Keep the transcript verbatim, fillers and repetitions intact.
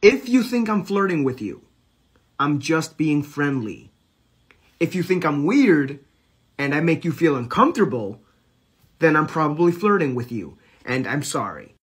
If you think I'm flirting with you, I'm just being friendly. If you think I'm weird and I make you feel uncomfortable, then I'm probably flirting with you, and I'm sorry.